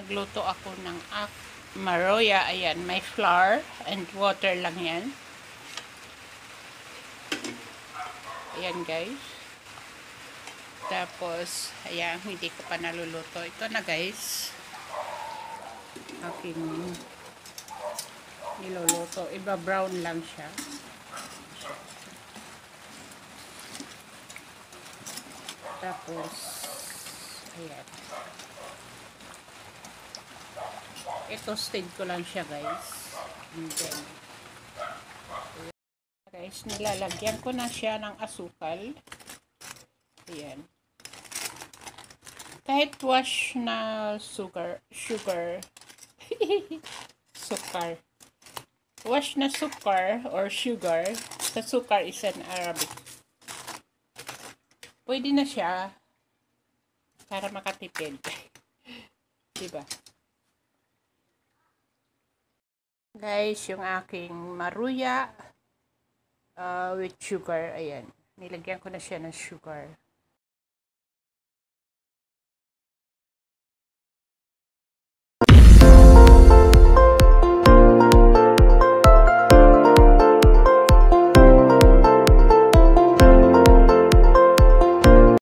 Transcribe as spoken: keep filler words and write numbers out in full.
magluto ako ng ak maruya. Ayan, may flour and water lang yan. Ayan guys. Tapos, ayan, hindi ko pa naluluto. Ito na guys. Aking niluluto. Iba brown lang siya. Tapos, ayan. I-toasted ko lang siya guys. And then, guys, nilalagyan ko na siya ng asukal. Ayan. Kahit wash na sugar, sugar, sukar. Wash na sukar or sugar. Sa sukar is an Arabic. Pwede na siya para makatipid. Diba? Guys, yung aking maruya uh, with sugar, ayan. Nilagyan ko na siya ng sugar.